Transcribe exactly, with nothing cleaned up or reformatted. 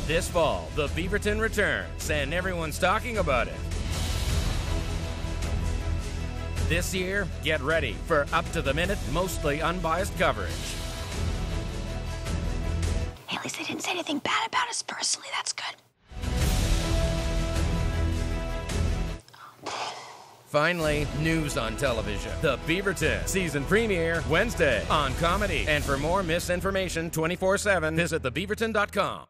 This fall, the Beaverton returns, and everyone's talking about it. This year, get ready for up-to-the-minute, mostly unbiased coverage. Hey, at least they didn't say anything bad about us personally. That's good. Finally, news on television. The Beaverton season premiere Wednesday on Comedy. And for more misinformation twenty-four seven, visit the beaverton dot com.